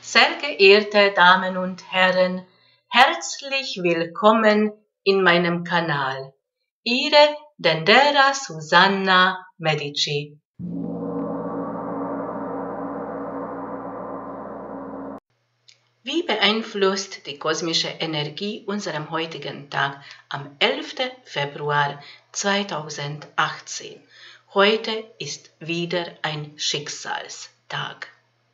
Sehr geehrte Damen und Herren, herzlich willkommen in meinem Kanal. Ihre Dendera Susanna Medici. Wie beeinflusst die kosmische Energie unseren heutigen Tag am 11. Februar 2018? Heute ist wieder ein Schicksalstag.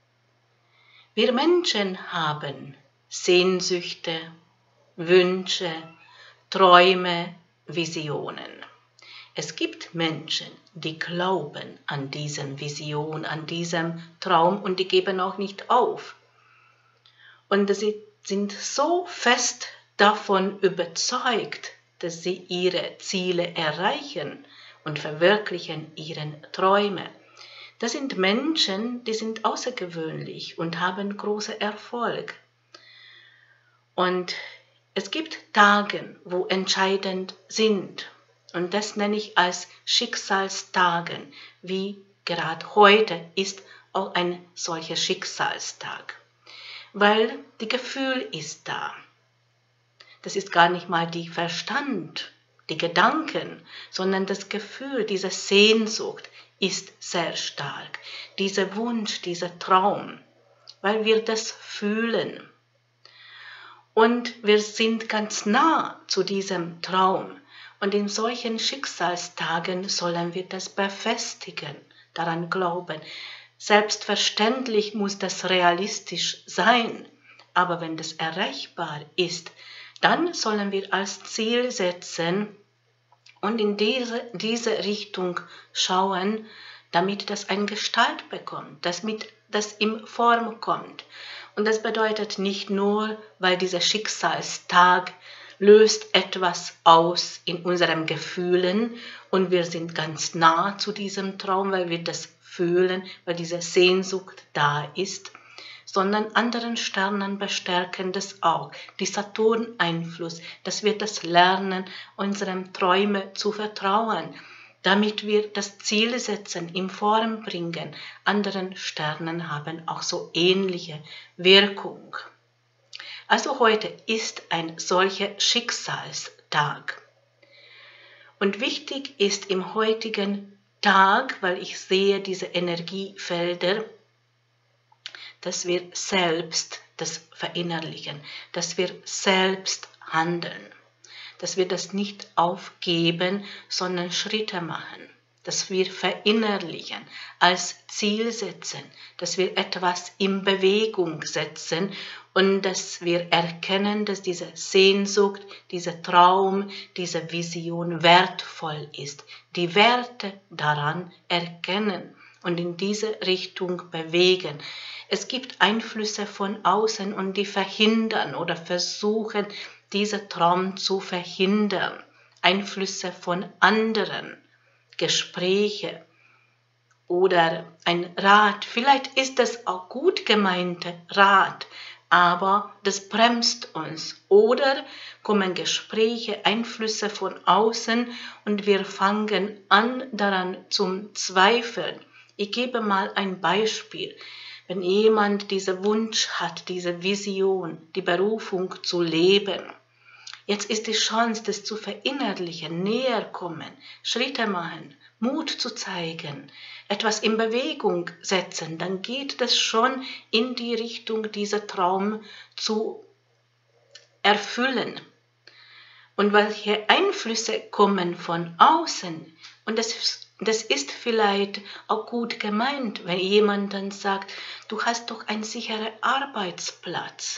Wir Menschen haben Sehnsüchte, Wünsche, Träume, Visionen. Es gibt Menschen, die glauben an diesen Vision, an diesem Traum und die geben auch nicht auf. Und sie sind so fest davon überzeugt, dass sie ihre Ziele erreichen und verwirklichen ihre Träume. Das sind Menschen, die sind außergewöhnlich und haben großen Erfolg. Und es gibt Tage, wo entscheidend sind. Und das nenne ich als Schicksalstagen, wie gerade heute ist auch ein solcher Schicksalstag. Weil das Gefühl ist da. Das ist gar nicht mal der Verstand, die Gedanken, sondern das Gefühl, diese Sehnsucht ist sehr stark. Dieser Wunsch, dieser Traum, weil wir das fühlen. Und wir sind ganz nah zu diesem Traum. Und in solchen Schicksalstagen sollen wir das befestigen, daran glauben. Selbstverständlich muss das realistisch sein, aber wenn das erreichbar ist, dann sollen wir als Ziel setzen und in diese Richtung schauen, damit das eine Gestalt bekommt, damit das in Form kommt. Und das bedeutet nicht nur, weil dieser Schicksalstag löst etwas aus in unseren Gefühlen und wir sind ganz nah zu diesem Traum, weil wir das fühlen, weil diese Sehnsucht da ist, sondern anderen Sternen bestärken das auch. Die Saturn-Einfluss, dass wir das lernen, unseren Träumen zu vertrauen, damit wir das Ziel setzen, in Form bringen. Anderen Sternen haben auch so ähnliche Wirkung. Also heute ist ein solcher Schicksalstag. Und wichtig ist im heutigen Tag, weil ich sehe diese Energiefelder, dass wir selbst das verinnerlichen, dass wir selbst handeln, dass wir das nicht aufgeben, sondern Schritte machen, dass wir verinnerlichen, als Ziel setzen, dass wir etwas in Bewegung setzen und dass wir erkennen, dass diese Sehnsucht, dieser Traum, diese Vision wertvoll ist, die Werte daran erkennen und in diese Richtung bewegen. Es gibt Einflüsse von außen und die verhindern oder versuchen, diesen Traum zu verhindern. Einflüsse von anderen, Gespräche oder ein Rat. Vielleicht ist das auch gut gemeinte Rat, aber das bremst uns. Oder kommen Gespräche, Einflüsse von außen und wir fangen an daran zum Zweifeln. Ich gebe mal ein Beispiel. Wenn jemand diesen Wunsch hat, diese Vision, die Berufung zu leben, jetzt ist die Chance, das zu verinnerlichen, näher kommen, Schritte machen, Mut zu zeigen, etwas in Bewegung setzen, dann geht das schon in die Richtung, diesen Traum zu erfüllen. Und welche Einflüsse kommen von außen? Und das ist vielleicht auch gut gemeint, wenn jemand dann sagt, du hast doch einen sicheren Arbeitsplatz.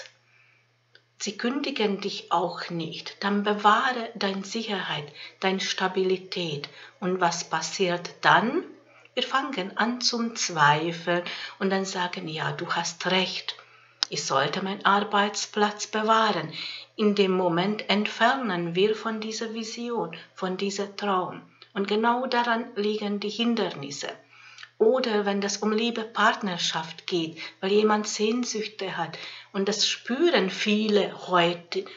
Sie kündigen dich auch nicht, dann bewahre deine Sicherheit, deine Stabilität. Und was passiert dann? Wir fangen an zum Zweifeln und dann sagen, ja, du hast recht, ich sollte meinen Arbeitsplatz bewahren. In dem Moment entfernen wir von dieser Vision, von diesem Traum. Und genau daran liegen die Hindernisse. Oder wenn das um Liebe, Partnerschaft geht, weil jemand Sehnsüchte hat. Und das spüren viele heute,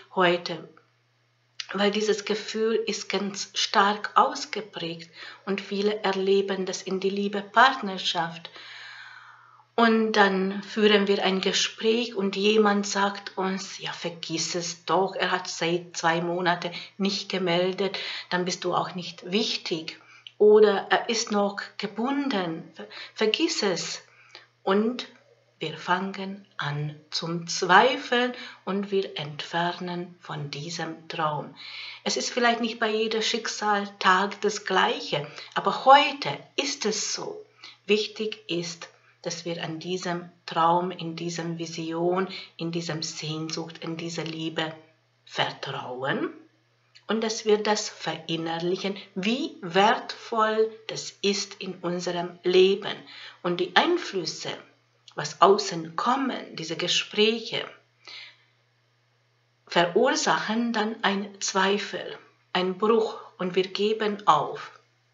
weil dieses Gefühl ist ganz stark ausgeprägt und viele erleben das in die Liebe, Partnerschaft. Und dann führen wir ein Gespräch und jemand sagt uns, ja, vergiss es doch, er hat seit 2 Monaten nicht gemeldet, dann bist du auch nicht wichtig. Oder er ist noch gebunden, vergiss es. Und wir fangen an zum Zweifeln und wir entfernen von diesem Traum. Es ist vielleicht nicht bei jedem Schicksaltag das Gleiche, aber heute ist es so. Wichtig ist, dass wir an diesem Traum, in diesem Vision, in diesem Sehnsucht, in dieser Liebe vertrauen und dass wir das verinnerlichen, wie wertvoll das ist in unserem Leben. Und die Einflüsse, was außen kommen, diese Gespräche, verursachen dann einen Zweifel, einen Bruch und wir geben auf.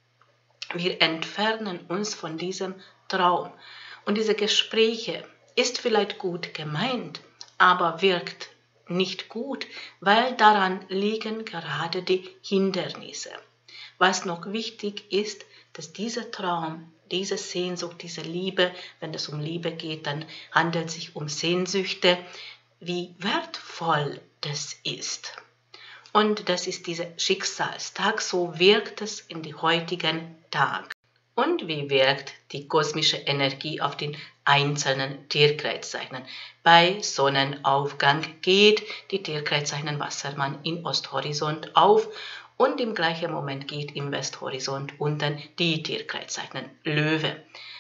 Wir entfernen uns von diesem Traum. Und diese Gespräche ist vielleicht gut gemeint, aber wirkt nicht gut, weil daran liegen gerade die Hindernisse. Was noch wichtig ist, dass dieser Traum, diese Sehnsucht, diese Liebe, wenn es um Liebe geht, dann handelt es sich um Sehnsüchte, wie wertvoll das ist. Und das ist dieser Schicksalstag, so wirkt es in den heutigen Tag. Und wie wirkt die kosmische Energie auf den einzelnen Tierkreiszeichen? Bei Sonnenaufgang geht die Tierkreiszeichen Wassermann in Osthorizont auf und im gleichen Moment geht im Westhorizont unten die Tierkreiszeichen Löwe.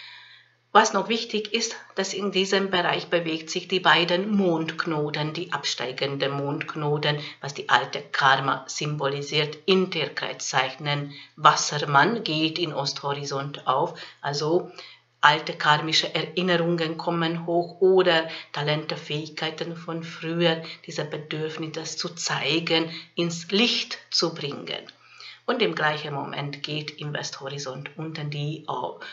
Was noch wichtig ist, dass in diesem Bereich bewegt sich die beiden Mondknoten, die absteigenden Mondknoten, was die alte Karma symbolisiert, in Tierkreiszeichen Wassermann geht in Osthorizont auf, also alte karmische Erinnerungen kommen hoch oder Talente, Fähigkeiten von früher, dieser Bedürfnis, das zu zeigen, ins Licht zu bringen. Und im gleichen Moment geht im Westhorizont unten die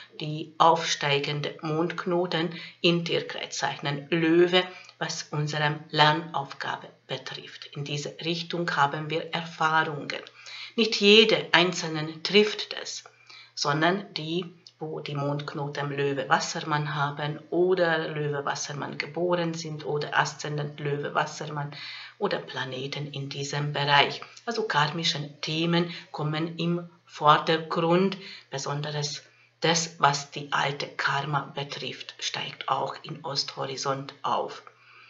aufsteigende Mondknoten in Tierkreiszeichen Löwe, was unsere Lernaufgabe betrifft. In diese Richtung haben wir Erfahrungen. Nicht jede Einzelne trifft es, sondern die, wo die Mondknoten Löwe Wassermann haben oder Löwe Wassermann geboren sind oder Aszendent Löwe Wassermann oder Planeten in diesem Bereich. Also karmische Themen kommen im Vordergrund, besonders das, was die alte Karma betrifft, steigt auch in Osthorizont auf.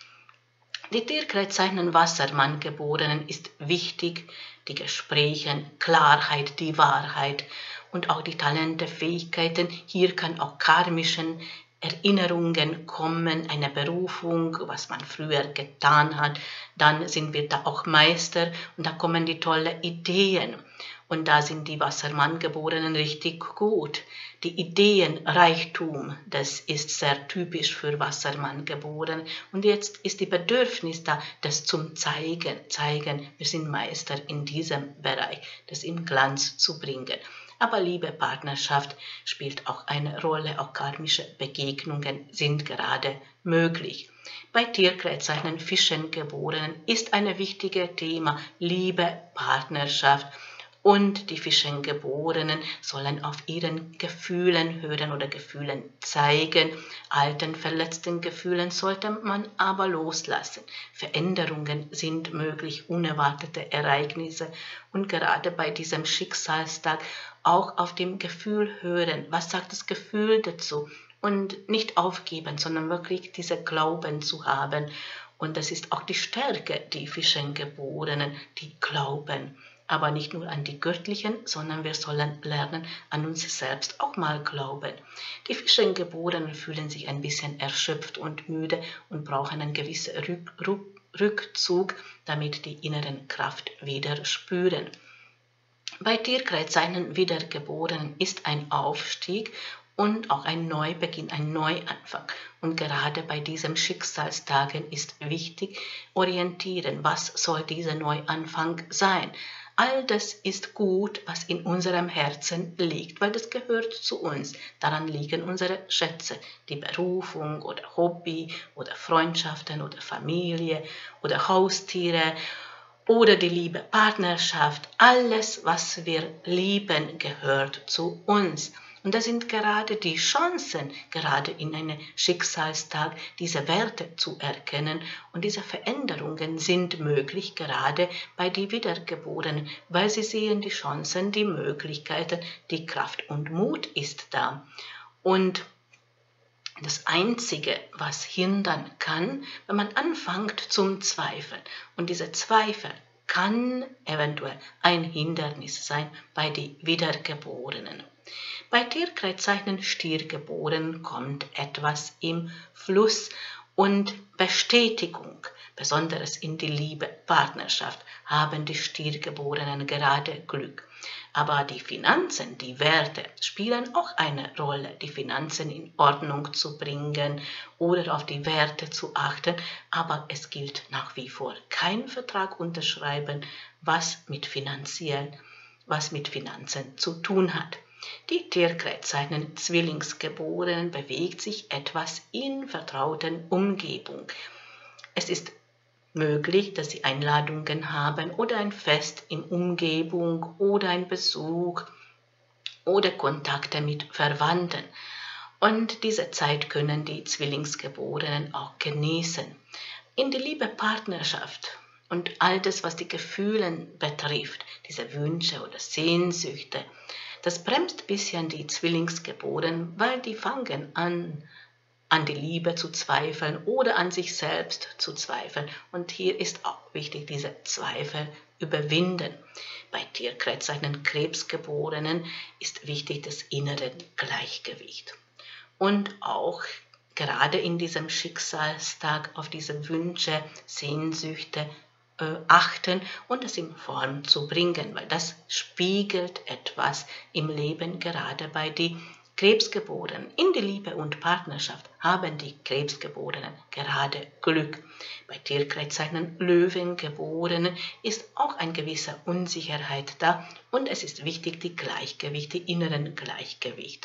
Die Tierkreiszeichen Wassermann Geborenen ist wichtig, die Gespräche, Klarheit, die Wahrheit und auch die Talente, Fähigkeiten. Hier kann auch karmischen Erinnerungen kommen, eine Berufung, was man früher getan hat. Dann sind wir da auch Meister und da kommen die tollen Ideen. Und da sind die Wassermann-Geborenen richtig gut. Die Ideenreichtum, das ist sehr typisch für Wassermann-Geborene. Und jetzt ist die Bedürfnis da, das zum zeigen. Wir sind Meister in diesem Bereich, das in Glanz zu bringen. Aber Liebe, Partnerschaft spielt auch eine Rolle, auch karmische Begegnungen sind gerade möglich. Bei Tierkreiszeichen Fischen Geborenen ist ein wichtiges Thema Liebe, Partnerschaft. Und die Fischengeborenen sollen auf ihren Gefühlen hören oder Gefühlen zeigen. Alten, verletzten Gefühlen sollte man aber loslassen. Veränderungen sind möglich, unerwartete Ereignisse. Und gerade bei diesem Schicksalstag auch auf dem Gefühl hören. Was sagt das Gefühl dazu? Und nicht aufgeben, sondern wirklich diese Glauben zu haben. Und das ist auch die Stärke, die Fischengeborenen, die glauben. Aber nicht nur an die Göttlichen, sondern wir sollen lernen, an uns selbst auch mal glauben. Die Fischengeborenen fühlen sich ein bisschen erschöpft und müde und brauchen einen gewissen Rückzug, damit die inneren Kraft wieder spüren. Bei Tierkreiszeichen Wiedergeborenen ist ein Aufstieg und auch ein Neubeginn, ein Neuanfang. Und gerade bei diesen Schicksalstagen ist wichtig, orientieren, was soll dieser Neuanfang sein. All das ist gut, was in unserem Herzen liegt, weil das gehört zu uns. Daran liegen unsere Schätze, die Berufung oder Hobby oder Freundschaften oder Familie oder Haustiere oder die Liebe, Partnerschaft. Alles, was wir lieben, gehört zu uns. Und das sind gerade die Chancen, gerade in einem Schicksalstag, diese Werte zu erkennen. Und diese Veränderungen sind möglich, gerade bei den Wiedergeborenen, weil sie sehen die Chancen, die Möglichkeiten, die Kraft und Mut ist da. Und das Einzige, was hindern kann, wenn man anfängt zum Zweifeln. Und dieser Zweifel kann eventuell ein Hindernis sein bei den Wiedergeborenen. Bei Tierkreiszeichen Stiergeboren kommt etwas im Fluss und Bestätigung, besonders in die Liebe, Partnerschaft, haben die Stiergeborenen gerade Glück. Aber die Finanzen, die Werte spielen auch eine Rolle, die Finanzen in Ordnung zu bringen oder auf die Werte zu achten. Aber es gilt nach wie vor kein Vertrag unterschreiben, was mit Finanzen zu tun hat. Die Tierkreiszeichen Zwillingsgeborenen bewegt sich etwas in vertrauten Umgebung. Es ist möglich, dass sie Einladungen haben oder ein Fest in Umgebung oder ein Besuch oder Kontakte mit Verwandten. Und diese Zeit können die Zwillingsgeborenen auch genießen. In der Liebe, Partnerschaft und all das, was die Gefühle betrifft, diese Wünsche oder Sehnsüchte, das bremst ein bisschen die Zwillingsgeborenen, weil die fangen an die Liebe zu zweifeln oder an sich selbst zu zweifeln. Und hier ist auch wichtig, diese Zweifel überwinden. Bei Tierkreiszeichen Krebsgeborenen ist wichtig das innere Gleichgewicht. Und auch gerade in diesem Schicksalstag auf diese Wünsche, Sehnsüchte achten und es in Form zu bringen, weil das spiegelt etwas im Leben, gerade bei den Krebsgeborenen. In der Liebe und Partnerschaft haben die Krebsgeborenen gerade Glück. Bei Tierkreiszeichen Löwengeborenen ist auch eine gewisse Unsicherheit da und es ist wichtig, die inneren Gleichgewicht.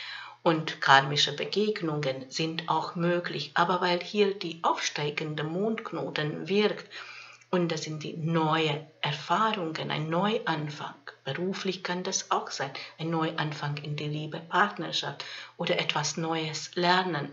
Und karmische Begegnungen sind auch möglich, aber weil hier die aufsteigende Mondknoten wirkt, und das sind die neuen Erfahrungen, ein Neuanfang. Beruflich kann das auch sein, ein Neuanfang in die Liebe, Partnerschaft oder etwas Neues lernen.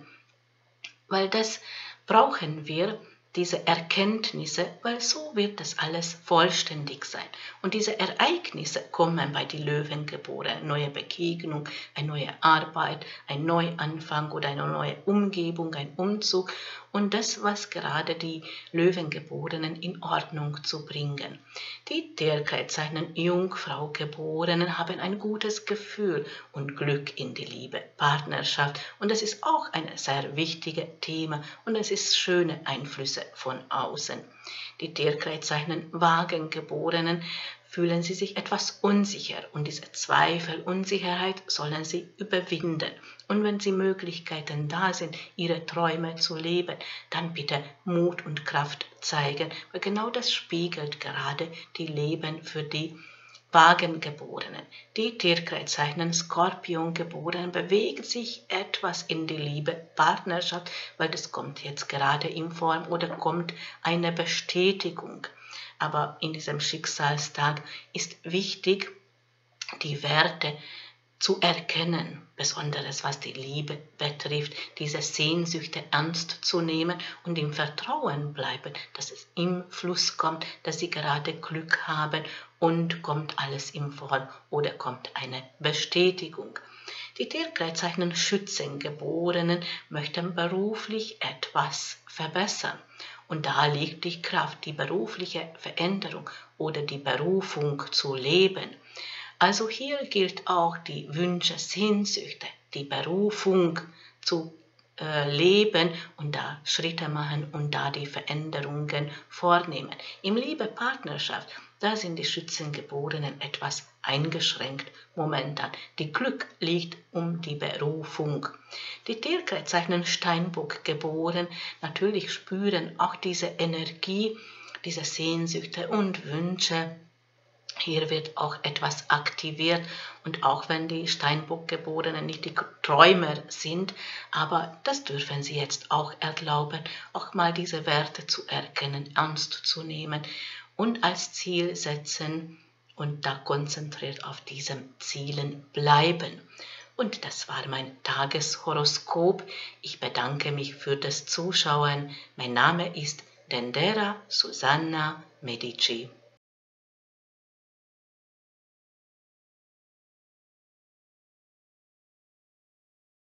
Weil das brauchen wir, diese Erkenntnisse, weil so wird das alles vollständig sein. Und diese Ereignisse kommen bei den Löwengeborenen, neue Begegnung, eine neue Arbeit, ein Neuanfang oder eine neue Umgebung, ein Umzug und das, was gerade die Löwengeborenen in Ordnung zu bringen. Die Tierkreiszeichen Jungfraugeborenen haben ein gutes Gefühl und Glück in die Liebe, Partnerschaft und das ist auch ein sehr wichtiges Thema und es ist schöne Einflüsse von außen. Die Tierkreiszeichen Wagengeborenen fühlen sie sich etwas unsicher und diese Zweifel, Unsicherheit sollen sie überwinden. Und wenn sie Möglichkeiten da sind, ihre Träume zu leben, dann bitte Mut und Kraft zeigen, weil genau das spiegelt gerade die Leben für die Wagengeborenen. Die Tierkreiszeichen Skorpiongeborenen bewegt sich etwas in die Liebe, Partnerschaft, weil das kommt jetzt gerade in Form oder kommt eine Bestätigung. Aber in diesem Schicksalstag ist wichtig, die Werte zu erkennen, besonders was die Liebe betrifft, diese Sehnsüchte ernst zu nehmen und im Vertrauen bleiben, dass es im Fluss kommt, dass sie gerade Glück haben und kommt alles in Form oder kommt eine Bestätigung. Die Tierkreiszeichen Schützengeborenen möchten beruflich etwas verbessern. Und da liegt die Kraft, die berufliche Veränderung oder die Berufung zu leben. Also hier gilt auch die Wünsche, Sehnsüchte, die Berufung zu leben und da Schritte machen und da die Veränderungen vornehmen. Im Liebe, Partnerschaft, da sind die Schützengeborenen etwas eingeschränkt momentan. Die Glück liegt um die Berufung. Die Tierkreiszeichen Steinbock geboren natürlich spüren auch diese Energie, diese Sehnsüchte und Wünsche. Hier wird auch etwas aktiviert und auch wenn die Steinbock-Geborenen nicht die Träumer sind, aber das dürfen sie jetzt auch erlauben, auch mal diese Werte zu erkennen, ernst zu nehmen und als Ziel setzen und da konzentriert auf diesen Zielen bleiben. Und das war mein Tageshoroskop. Ich bedanke mich für das Zuschauen. Mein Name ist Dendera Susanna Medici.